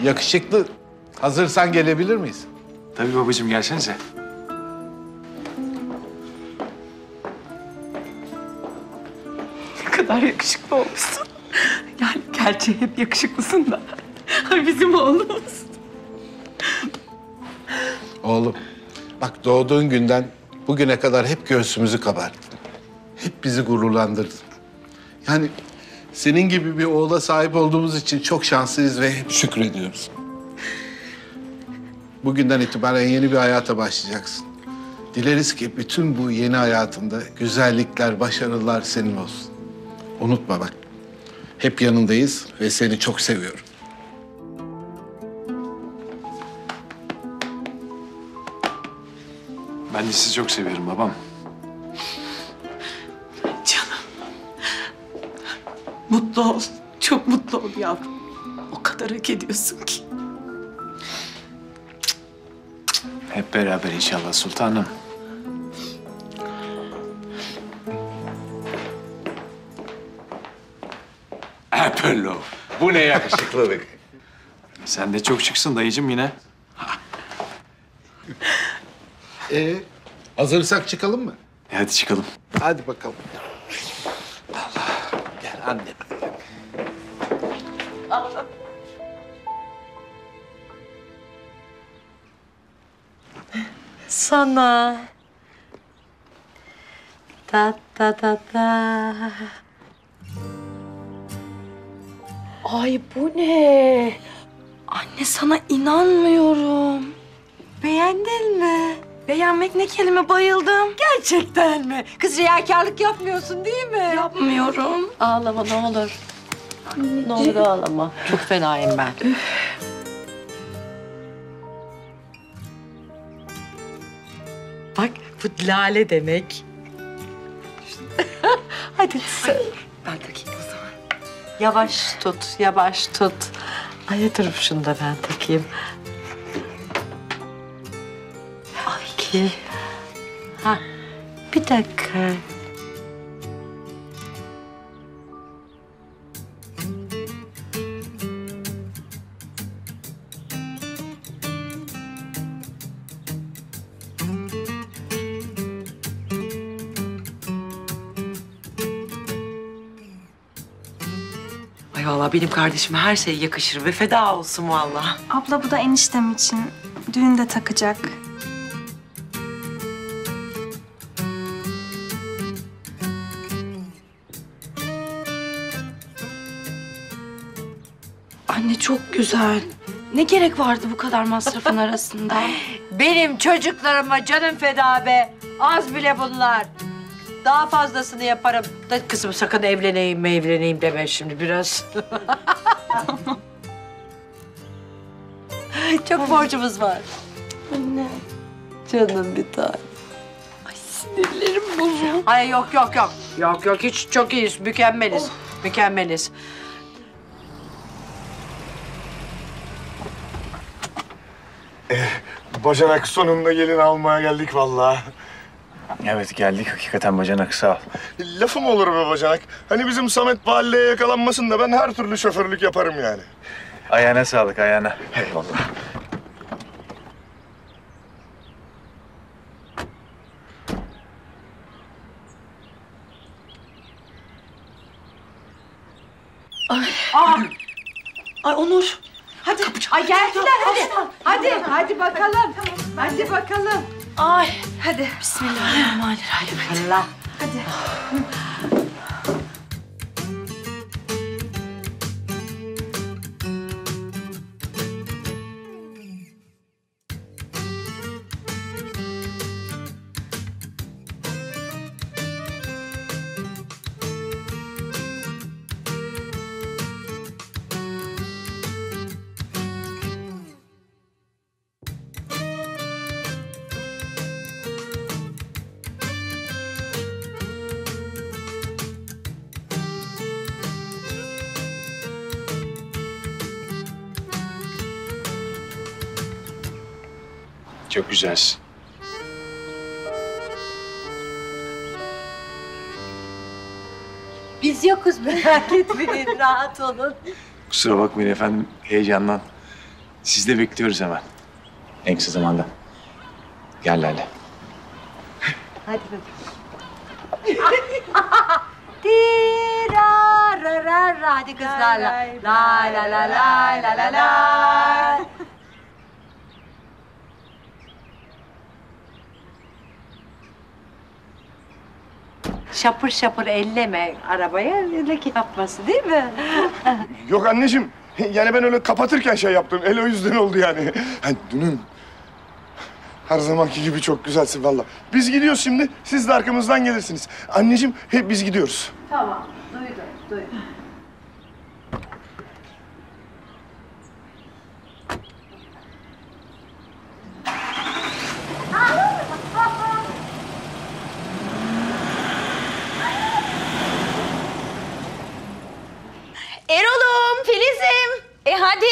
Yakışıklı. Hazırsan gelebilir miyiz? Tabii babacığım, gelsenize. Ne kadar yakışıklı olmuşsun. Yani gerçi hep yakışıklısın da. Ay bizim oğlumuz. Oğlum, bak doğduğun günden bugüne kadar hep göğsümüzü kabarttın. Hep bizi gururlandırdın. Yani senin gibi bir oğula sahip olduğumuz için çok şanslıyız ve hep şükrediyoruz. Bugünden itibaren yeni bir hayata başlayacaksın. Dileriz ki bütün bu yeni hayatında güzellikler, başarılar senin olsun. Unutma bak, hep yanındayız ve seni çok seviyorum. Ben de sizi çok seviyorum babam. Canım. Mutlu ol. Çok mutlu ol yavrum. O kadar hak ediyorsun ki. Hep beraber inşallah sultanım. Apollo, bu ne yakışıklılık. Sen de çok şıksın dayıcığım yine. Hazırsak çıkalım mı? Hadi çıkalım. Hadi bakalım. Allah, gel annem. Sana. Ta ta ta ta. Ay bu ne? Anne sana inanmıyorum. Beğendin mi? Beğenmek ne kelime, bayıldım. Gerçekten mi? Kız riyakarlık yapmıyorsun değil mi? Yapmıyorum. Ağlama ne olur. Ne olur ağlama. Çok fenayım ben. Bak bu lale demek. Hadi sen. Ben takayım o zaman. Yavaş tut, yavaş tut. Ay dur şunu da ben takayım. Ay ki. Ha, bir dakika. Ay vallahi benim kardeşime her şey yakışır ve feda olsun vallahi. Abla bu da eniştem için. Düğünde takacak. Anne çok güzel. Ne gerek vardı bu kadar masrafın arasında? Benim çocuklarıma canım feda be. Az bile bunlar. Daha fazlasını yaparım. Da kızım sakın evleneyim deme şimdi biraz. Çok borcumuz var. Anne. Canım bir tane. Ay sinirlerim bozuldu. Ay yok. Yok hiç çok iyiyiz. Mükemmeliz. Mükemmeliz. Bacanak sonunda gelin almaya geldik vallahi. Evet geldik hakikaten bacanak, sağ ol. Lafım olur be bacanak. Hani bizim Samet mahalleye yakalanmasın da ben her türlü şoförlük yaparım yani. Ayağına sağlık, ayağına. Eyvallah. Ay Onur. Hadi. Ay geldiler hadi. Hadi bakalım. Hadi bakalım. Ay. Hadi. Bismillahirrahmanirrahim. Allah. Çok güzelsin. Biz yokuz merak etmeyin rahat olun. Kusura bakmayın efendim, heyecandan. Siz de bekliyoruz hemen. En kısa zamanda. Gel Lale. Hadi bakalım. Tirararara. Hadi kızlarla. La la la la la la la. Şapır şapır elleme arabaya, leke yapması değil mi? Yok anneciğim. Yani ben öyle kapatırken şey yaptım. El o yüzden oldu yani. Hani dünün her zamanki gibi çok güzelsin valla. Biz gidiyoruz şimdi. Siz de arkamızdan gelirsiniz. Anneciğim hep biz gidiyoruz. Tamam, duydum. Erol'um, Filiz'im. Hadi.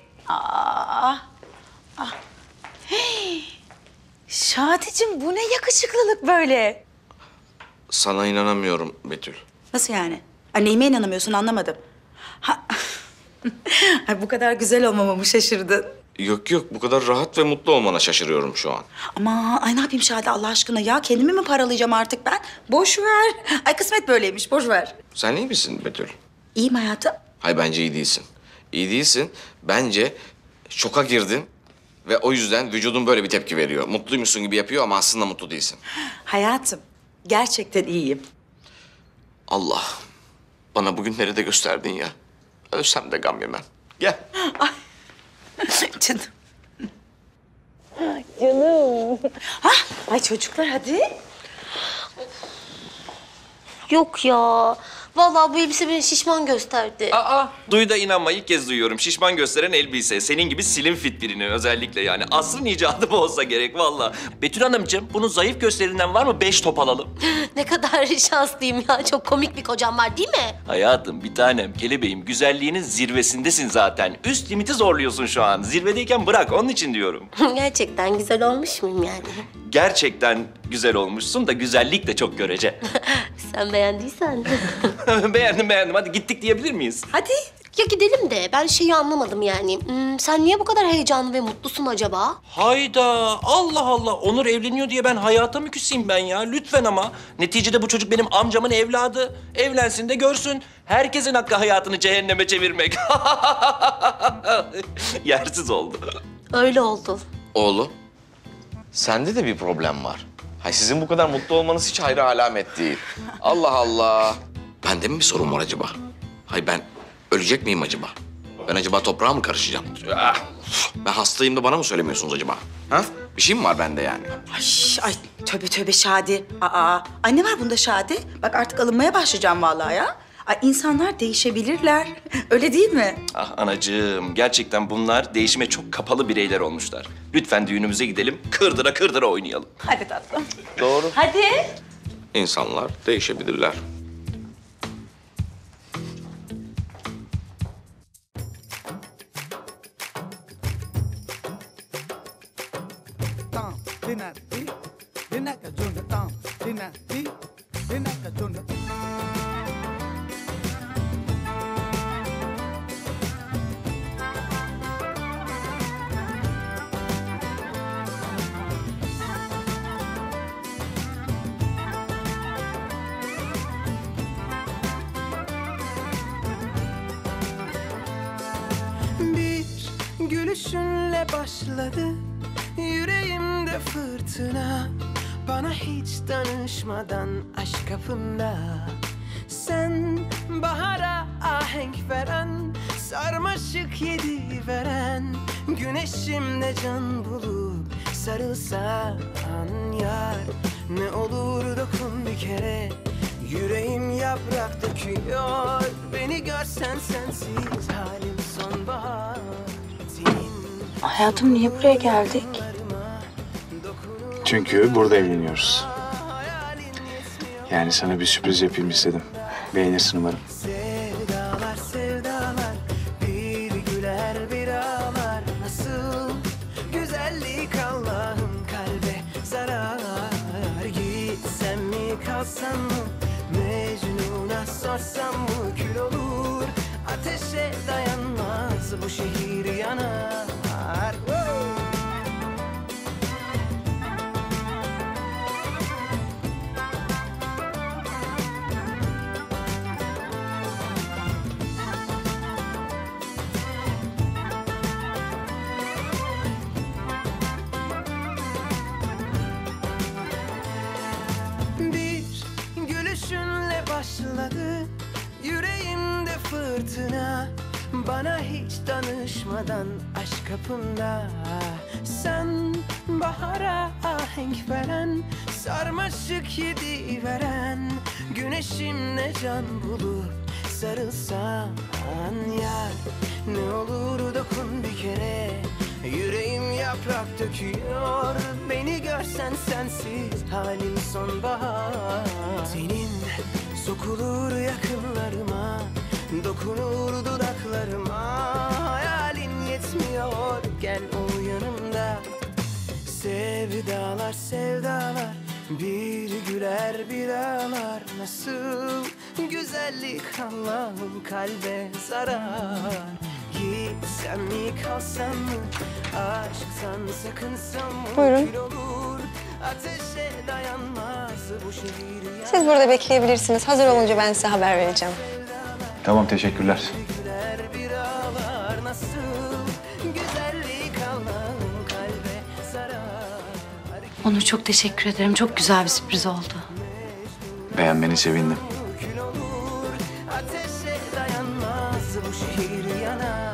Hey. Şadicim bu ne yakışıklılık böyle? Sana inanamıyorum Betül. Nasıl yani? Neyime inanamıyorsun anlamadım. Ha. Ay, bu kadar güzel olmama mı şaşırdın? Yok yok, bu kadar rahat ve mutlu olmana şaşırıyorum şu an. Ama ay ne yapayım Şadi Allah aşkına ya? Kendimi mi paralayacağım artık ben? Boş ver. Ay kısmet böyleymiş, boş ver. Sen iyi misin Betül? İyiyim hayatım. Hayır, bence iyi değilsin. İyi değilsin. Bence şoka girdin ve o yüzden vücudun böyle bir tepki veriyor. Mutluymuşsun gibi yapıyor ama aslında mutlu değilsin. Hayatım, gerçekten iyiyim. Allah, bana bugünleri de gösterdin ya. Ölsem de gam yemem. Gel. Canım. Canım. Ay çocuklar hadi. Yok ya. Vallahi bu elbise beni şişman gösterdi. Aa, duy da inanma, ilk kez duyuyorum. Şişman gösteren elbise. Senin gibi slim fit birini özellikle yani. Asrın icadı bu olsa gerek vallahi. Betül Hanımcığım, bunun zayıf gösterinden var mı? 5 top alalım. Ne kadar şanslıyım ya. Çok komik bir kocam var değil mi? Hayatım, bir tanem, kelebeğim. Güzelliğinin zirvesindesin zaten. Üst limiti zorluyorsun şu an. Zirvedeyken bırak, onun için diyorum. Gerçekten güzel olmuş muyum yani? Gerçekten güzel olmuşsun da güzellik de çok görece. Sen beğendiysen. Beğendim. Hadi gittik diyebilir miyiz? Hadi. Ya gidelim de ben şeyi anlamadım yani. Sen niye bu kadar heyecanlı ve mutlusun acaba? Hayda, Allah Allah. Onur evleniyor diye ben hayata mı küseyim ben ya? Lütfen ama. Neticede bu çocuk benim amcamın evladı. Evlensin de görsün. Herkesin hakkı hayatını cehenneme çevirmek. Yersiz oldu. Öyle oldu. Oğlum, sende de bir problem var. Hay sizin bu kadar mutlu olmanız hiç hayra alamet değil. Allah Allah. Bende mi bir sorun var acaba? Hay ben ölecek miyim acaba? Ben acaba toprağa mı karışacağım? Ben hastayım da bana mı söylemiyorsunuz acaba? Ha? Bir şey mi var bende yani? Ay tövbe Şadi. Ay ne var bunda Şadi? Bak artık alınmaya başlayacağım vallahi ya. Ay insanlar değişebilirler. Öyle değil mi? Ah anacığım, gerçekten bunlar değişime çok kapalı bireyler olmuşlar. Lütfen düğünümüze gidelim, kırdıra oynayalım. Hadi tatlım. Doğru. Hadi. İnsanlar değişebilirler. Bir gülüşünle başladı yüreğimde fırtına. Bana hiç danışmadan aşk kapında. Sen bahara ahenk veren, sarmaşık yedi veren, güneşimde can bulup sarılsan yar. Ne olur dokun bir kere, yüreğim yaprak döküyor. Beni görsen sensiz halim sonbahar. Hayatım niye buraya geldik? Çünkü burada evleniyoruz. Yani sana bir sürpriz yapayım istedim. Beğenirsin umarım. Sevdalar sevdalar, bir güler bir ağlar. Nasıl güzellik Allah'ım kalbe zarar. Gitsem mi kalsam mı, Mecnun'a sorsam mı kül olur. Ateşe dayanmaz bu şehir yanar. fırtına, bana hiç danışmadan aşk kapında. Sen bahara ahenk veren, sarmaşık yedi veren, güneşimle can bulup sarılsan yar. Ne olur dokun bir kere, yüreğim yaprak döküyor. Beni görsen sensiz halim sonbahar. Senin sokulur yakınlarıma, dokunur dudaklarıma. Hayalin yetmiyor, gel ol yanımda. Sevdalar sevdalar, bir güler bir ağlar. Nasıl güzellik Allah'ım kalbe zarar. Gitsem mi kalsam mı, aşktan sakınsam mı? Buyurun. Kül olur, ateşe dayanmaz bu şehir ya. Siz burada bekleyebilirsiniz. Hazır olunca ben size haber vereceğim. Tamam, teşekkürler. Güler bir ağlar. Nasıl güzellik Allah'ım kalbe zarar. Onur çok teşekkür ederim. Çok güzel bir sürpriz oldu. Beğenmeni sevindim. Kül olur, ateşe dayanmaz bu şehir yanar.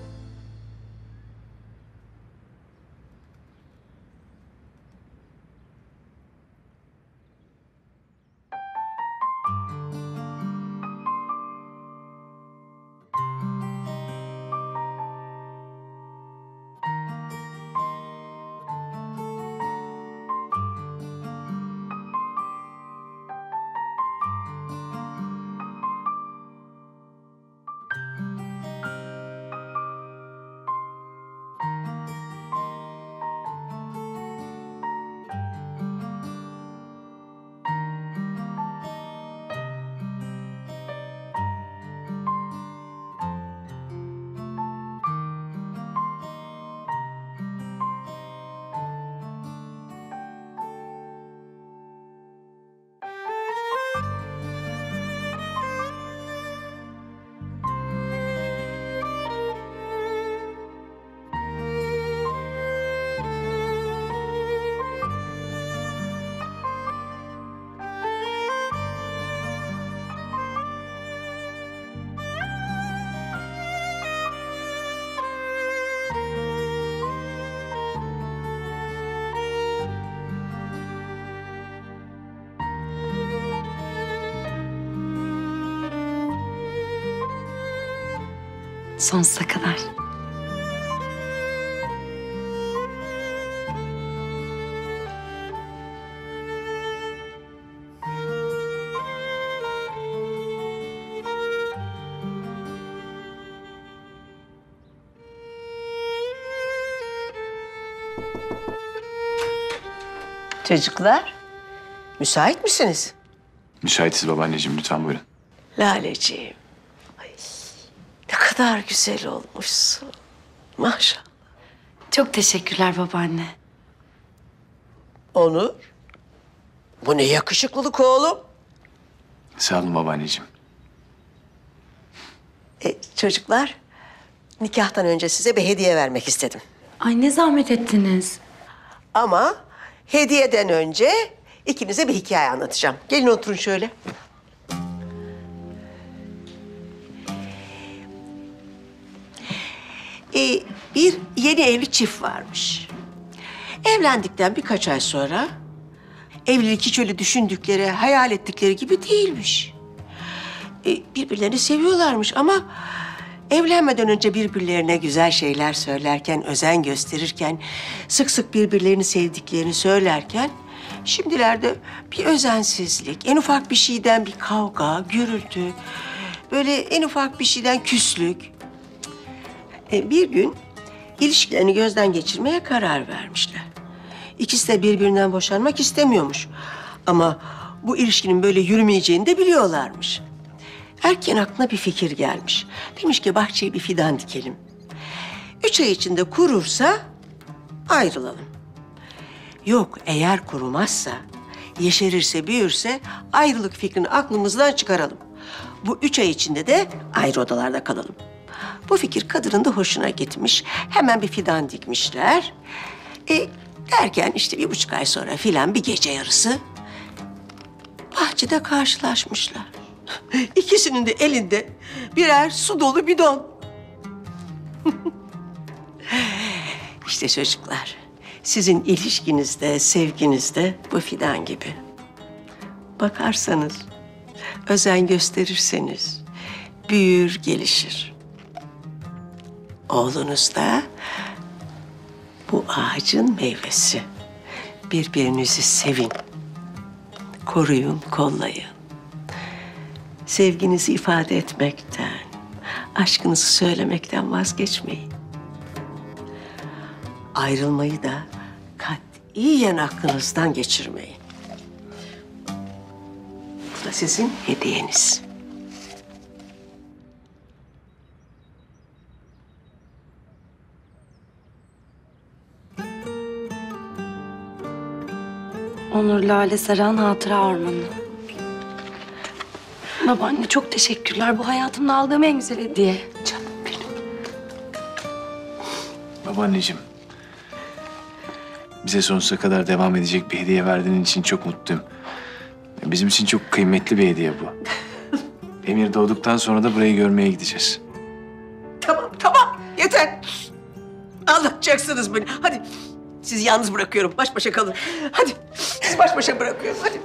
Sonsuza kadar. Çocuklar, müsait misiniz? Müsaitiz babaanneciğim, lütfen buyurun. Laleciğim, ay, ne kadar güzel olmuşsun. Maşallah. Çok teşekkürler babaanne. Onur, bu ne yakışıklılık oğlum. Sağ olun babaanneciğim. Çocuklar, nikahtan önce size bir hediye vermek istedim. Ay ne zahmet ettiniz. Ama hediyeden önce ikinize bir hikaye anlatacağım. Gelin oturun şöyle. Bir yeni evli çift varmış. Evlendikten birkaç ay sonra evlilik hiç öyle düşündükleri, hayal ettikleri gibi değilmiş. Birbirlerini seviyorlarmış ama evlenmeden önce birbirlerine güzel şeyler söylerken, özen gösterirken, sık sık birbirlerini sevdiklerini söylerken, şimdilerde bir özensizlik, en ufak bir şeyden bir kavga, gürültü, böyle en ufak bir şeyden küslük. Bir gün ilişkilerini gözden geçirmeye karar vermişler. İkisi de birbirinden boşanmak istemiyormuş. Ama bu ilişkinin böyle yürümeyeceğini de biliyorlarmış. Erken aklına bir fikir gelmiş. Demiş ki bahçeye bir fidan dikelim. 3 ay içinde kurursa ayrılalım. Yok, eğer kurumazsa, yeşerirse, büyürse ayrılık fikrini aklımızdan çıkaralım. Bu 3 ay içinde de ayrı odalarda kalalım. Bu fikir kadının da hoşuna gitmiş. Hemen bir fidan dikmişler. Derken işte 1,5 ay sonra filan bir gece yarısı bahçede karşılaşmışlar. İkisinin de elinde birer su dolu bidon. İşte çocuklar, sizin ilişkinizde, sevginizde bu fidan gibi. Bakarsanız, özen gösterirseniz büyür, gelişir. Oğlunuz da bu ağacın meyvesi. Birbirinizi sevin, koruyun, kollayın. Sevginizi ifade etmekten, aşkınızı söylemekten vazgeçmeyin. Ayrılmayı da katiyen aklınızdan geçirmeyin. Bu da sizin hediyeniz. Onur Lale Saran Hatıra Ormanı. Babaanne çok teşekkürler. Bu hayatımda aldığım en güzel hediye. Canım benim. Babaanneciğim, bize sonsuza kadar devam edecek bir hediye verdiğin için çok mutluyum. Bizim için çok kıymetli bir hediye bu. Emir doğduktan sonra da burayı görmeye gideceğiz. Tamam, yeter. Anlatacaksınız beni. Hadi, sizi yalnız bırakıyorum. Baş başa kalın. Hadi, sizi baş başa bırakıyorum. Hadi.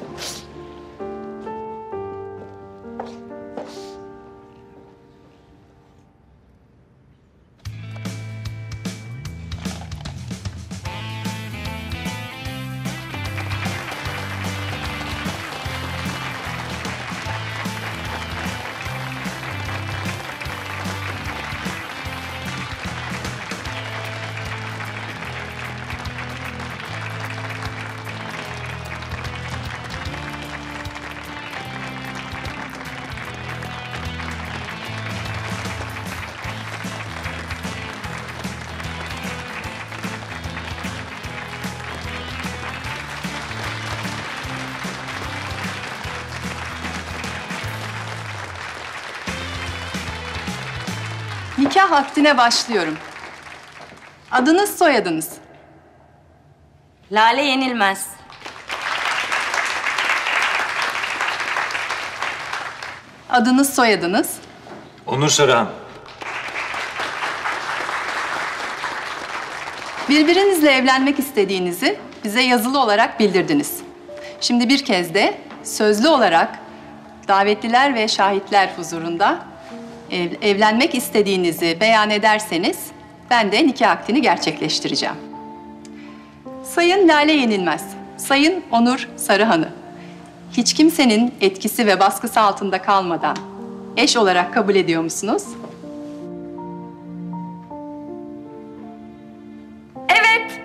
Nikah akdine başlıyorum. Adınız, soyadınız. Lale Yenilmez. Adınız, soyadınız. Onur Sarıhan. Birbirinizle evlenmek istediğinizi bize yazılı olarak bildirdiniz. Şimdi bir kez de sözlü olarak davetliler ve şahitler huzurunda evlenmek istediğinizi beyan ederseniz ben de nikah akdini gerçekleştireceğim. Sayın Lale Yenilmez, Sayın Onur Sarıhan'ı hiç kimsenin etkisi ve baskısı altında kalmadan eş olarak kabul ediyor musunuz? Evet.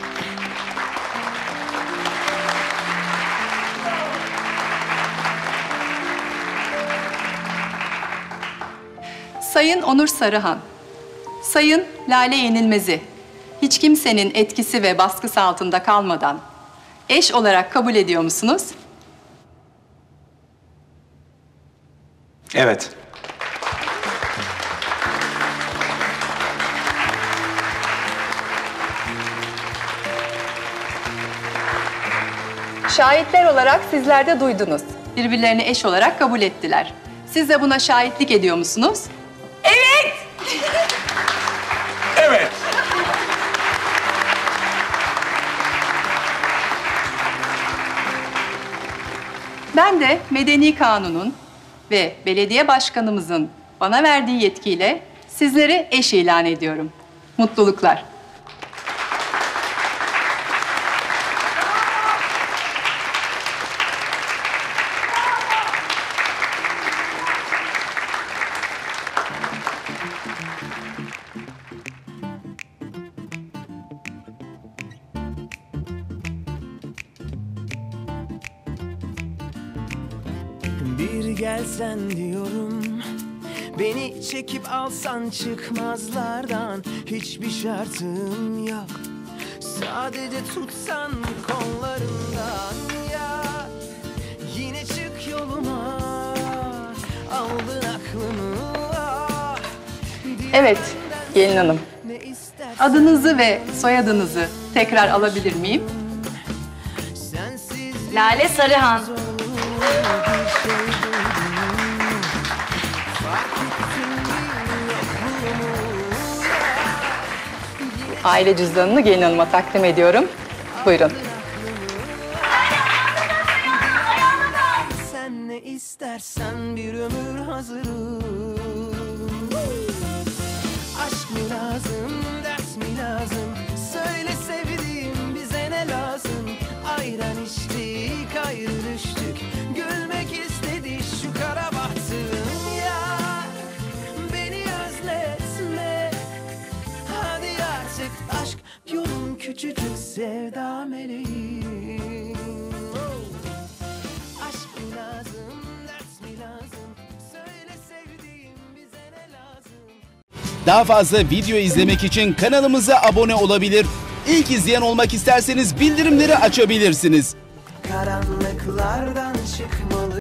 Sayın Onur Sarıhan, Sayın Lale Yenilmez'i hiç kimsenin etkisi ve baskısı altında kalmadan eş olarak kabul ediyor musunuz? Evet. Şahitler olarak sizler de duydunuz. Birbirlerini eş olarak kabul ettiler. Siz de buna şahitlik ediyor musunuz? Evet! Evet. Ben de Medeni Kanun'un ve belediye başkanımızın bana verdiği yetkiyle sizleri eş ilan ediyorum. Mutluluklar. Bir gelsen diyorum, beni çekip alsan çıkmazlardan. Hiçbir şartım yok, sadece tutsan kollarından. Ya yine çık yoluma, aldın aklımı. Evet, gelin hanım. Adınızı ve soyadınızı tekrar alabilir miyim? Lale Sarıhan. Aile cüzdanını gelin hanıma takdim ediyorum. Buyurun. Sen ne istersen bir ömür hazırım. Aşk mı lazım, ders mi lazım? Söyle sevdiğim, bize ne lazım? Ayran içtik, ayrı düştük. Gülmek istedi şu kara bahtım ya. Beni özletme. Hadi artık aşk yolun küçücük sevda meleğim. Aşk mı lazım, ders mi lazım? Söyle sevdiğim, bize ne lazım? Daha fazla video izlemek için kanalımıza abone olabilir. İlk izleyen olmak isterseniz bildirimleri açabilirsiniz. Karanlıklardan çıkmalı.